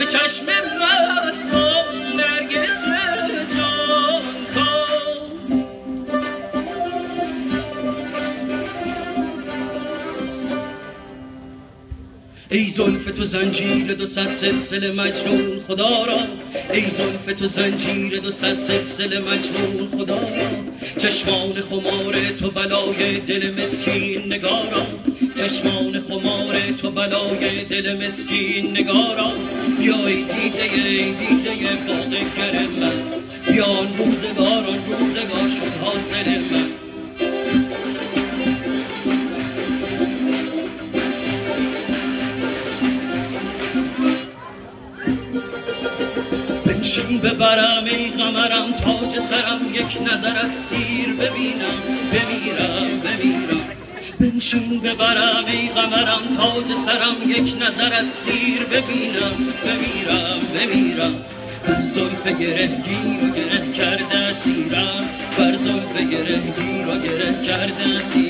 چشم مستان نرگس جان کن. ای زلف تو زنجیر 200 سلسله مجنون خدا را، ای زلف تو زنجیر 200 سلسله مجنون خدا را. چشمان خمار تو بلای دل مسکین نگارا، چشمان خمار تو بلای دل مسکین نگارا. بیا ای دیده واقع‌گر من، بیا آن روزگار شد حاصل من. بنشین ببرم ای قمرم تاج سرم، یک نظرت سیر ببینم بمیرم. بنشین ببرم ای قمرم تاج سرم، یک نظرت سیر ببینم بمیرم. بر زلف گرهگیر و گره کرده اسیرم، بر زلف گرهگیر و گره کرده اسیرم.